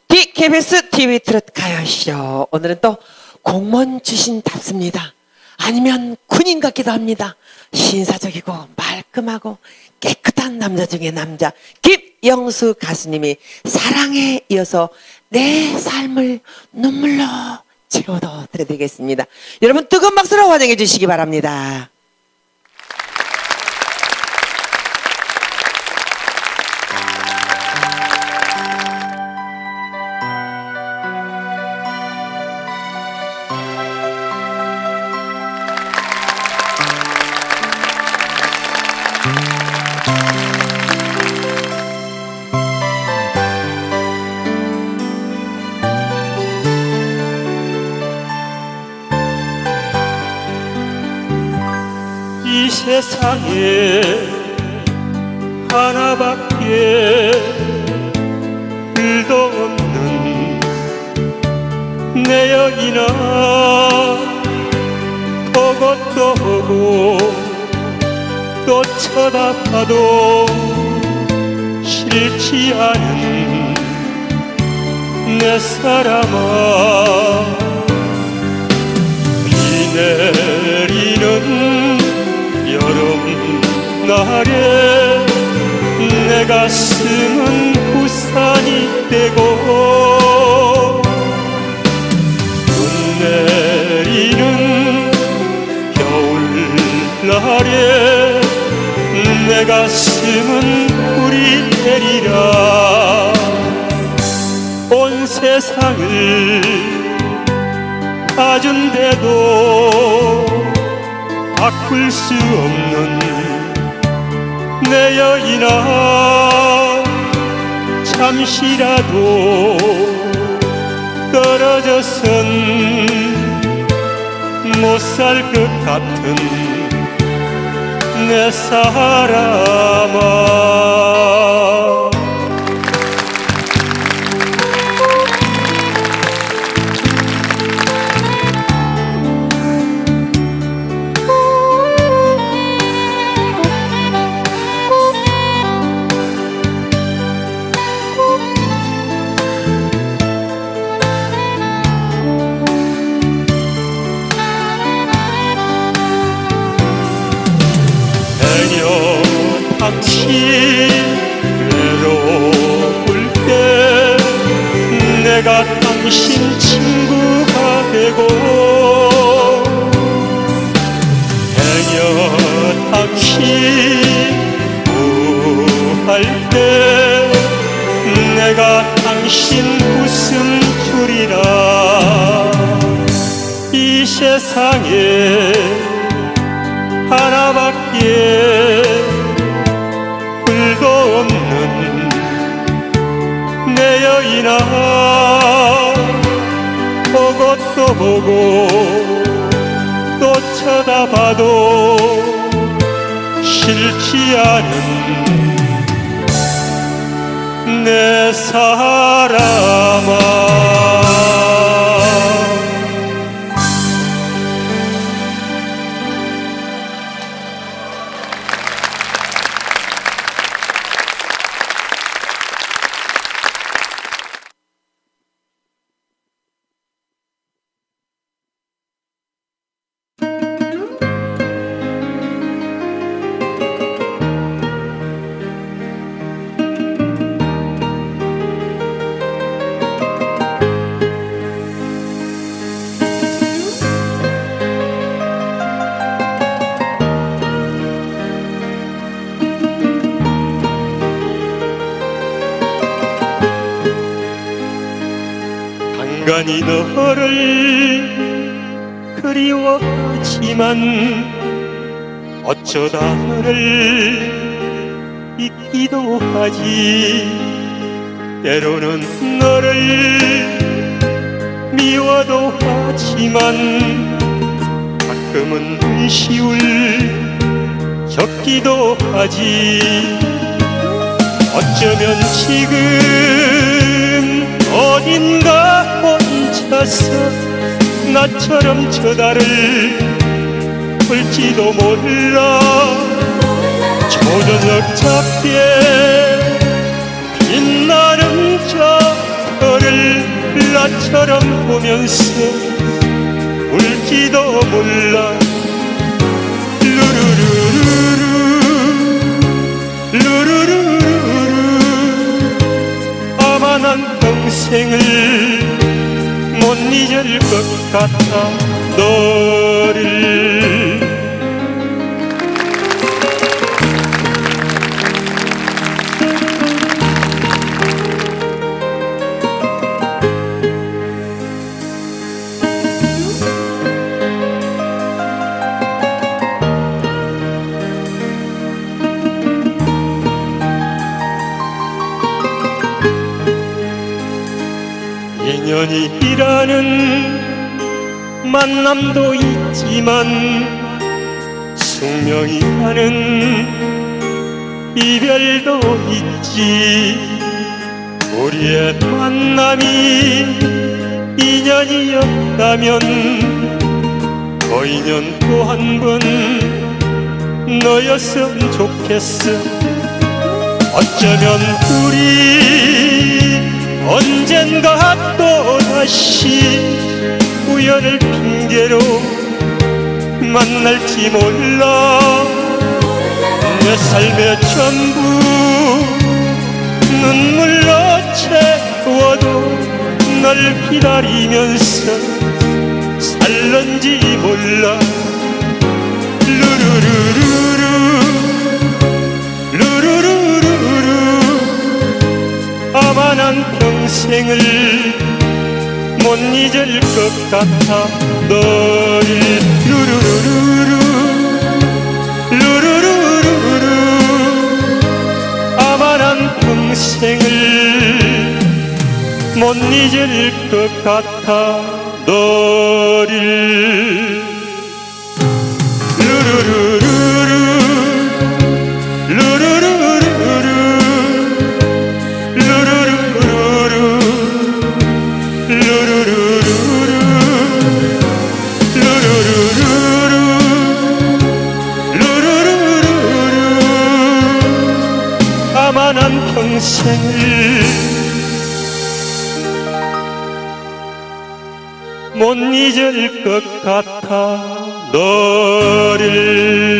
KBS TV 트롯 가요쇼. 오늘은 또 공무원 출신답습니다. 아니면 군인 같기도 합니다. 신사적이고 말끔하고 깨끗한 남자 중에 남자 김영수 가수님이 사랑에 이어서 내 삶을 눈물로 채워도 드려드리겠습니다. 여러분 뜨거운 박수로 환영해 주시기 바랍니다. 이 세상에 하나밖에 둘도 없는 내 여인아, 보고 또 보고 또 쳐다봐도 싫지 않은 내 사람아, 비 내리는 여름날에 내 가슴은 우산이 되고, 눈 내리는 겨울날에 내 가슴은 불이 되리라. 온 세상을 봐준데도 바꿀 수 없는 내 여인아, 잠시라도 떨어져선 못 살 것 같은 내 사람아. 외로울 때 내가 당신 친구가 되고, 해녀 당신 구할 때 내가 당신 웃음 주리라. 이 세상에 하나밖에 불도 없는 내 여인아, 보고 또 보고 또 쳐다봐도 싫지 않은 내 사람아. 간간히 너를 그리워하지만 어쩌다 너를 잊기도 하지. 때로는 너를 미워도 하지만 가끔은 시울 적기도 하지. 어쩌면 지금 어딘가 혼자서 나처럼 저다를 볼지도 몰라. 초저녁 잡게 빛나는 저 별을 바라보면서 울지도 몰라. 루루루루루 루루루루루 아마 난 평생을 못 잊을 것 같아 너를. 인연이라는 만남도 있지만 숙명이라는 이별도 있지. 우리의 만남이 인연이었다면 그 인연 또 한 번 너였으면 좋겠어. 어쩌면 우리 언젠가 또다시 우연을 핑계로 만날지 몰라. 내 삶의 전부 눈물로 채워도 널 기다리면서 살는지 몰라. 루루루루루 루루루루루 아마 난 평생을 못 잊을 것 같아 너를. 루루루루루 루루루루루 아마 난 평생을 못 잊을 것 같아 너를. 루루루루루 루루루루루 아마 난 평생을 못 잊을 것 같아 너를.